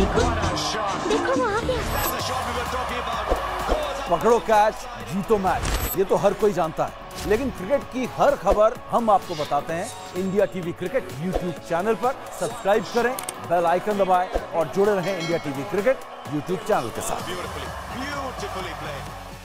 देखो देखो वो आ गया। पकड़ो कैच, जीतो मैच, ये तो हर कोई जानता है। लेकिन क्रिकेट की हर खबर हम आपको बताते हैं India TV cricket YouTube channel पर। सब्सक्राइब करें, बेल आइकन दबाएं और जुड़े रहें India TV cricket YouTube channel के साथ।